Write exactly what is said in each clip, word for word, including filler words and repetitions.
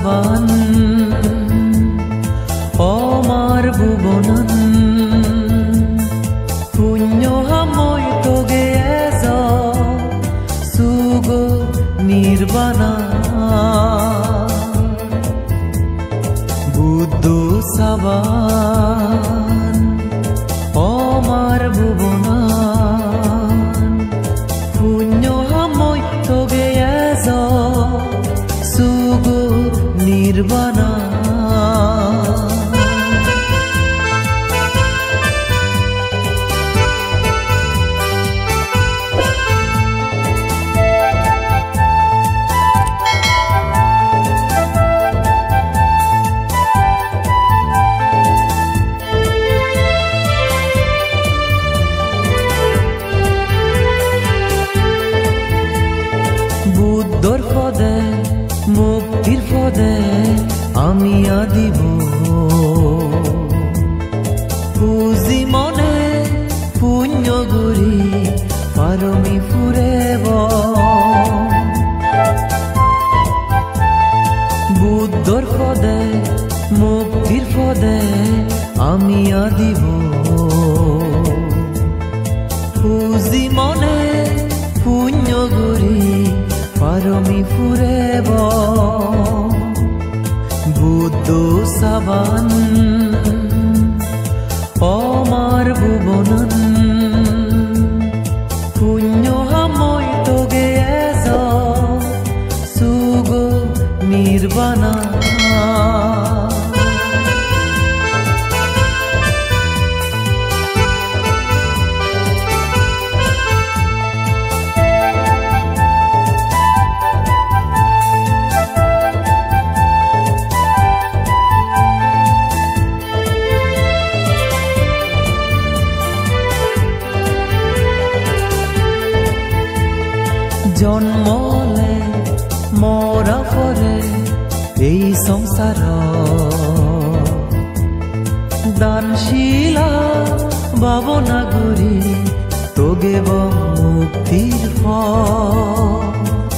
saban omar bubonan punyo hamoy toge ezo sugo nirbana buddho saban omar bubonan punyo hamoy toge ezo sugo nirbana বুদ্ধর পদে মুক্তির পদে আমি আদিব পুঁজি মনে পুণ্য গুরি পারমি ফুরেব বুদ্ধর পদে মুক্তির পদে আমি আদিব পুঁজি মনে পুণ্য গুরি পারমি ফুরেব বুদ্ধ সাবান অমার ভুবনন পুণ্য হাময় তোগে এজ সুগো নির্বাণা জন্মলে মরা পরে এই সংসার দানশীলা ভাবনা করি তোগে মুক্তির ফল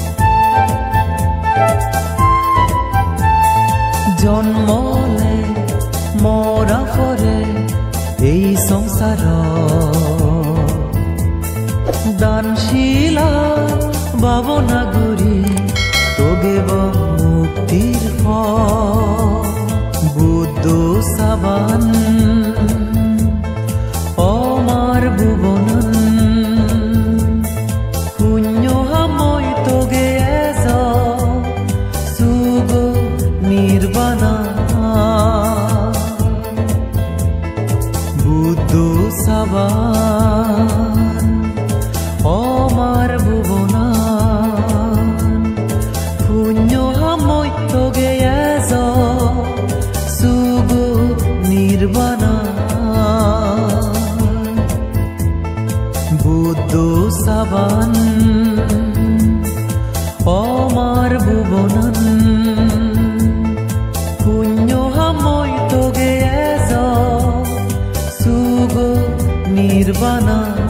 জন্মলে মরা পরে এই সংসার দানশীলা ভাবনা করি তোগে মুক্তির ফল বুদ্ধ সাবান অমার ভুবনন পুণ্য হাময় তোগে এজ সুগো নির্বাণা বুদ্ধ সাবান অমার ভুবনা পুণ্য হাময় তোগে এজ সুগো নির্বাণা বুদ্ধ সাবান অমার ভুবনন পুণ্য হাময় তোগে এজ সুগো নির্বাণা।